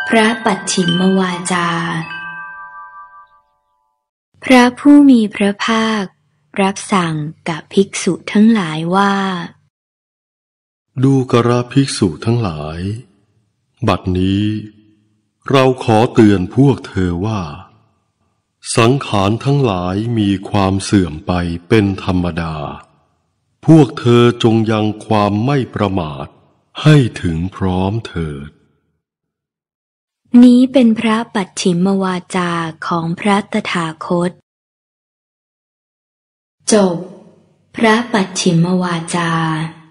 พระปัจฉิมวาจาพระผู้มีพระภาครับสั่งกับภิกษุทั้งหลายว่าดูกระภิกษุทั้งหลายบัดนี้เราขอเตือนพวกเธอว่าสังขารทั้งหลายมีความเสื่อมไปเป็นธรรมดาพวกเธอจงยังความไม่ประมาทให้ถึงพร้อมเถิดนี้เป็นพระปัจฉิมวาจาของพระตถาคตจบพระปัจฉิมวาจา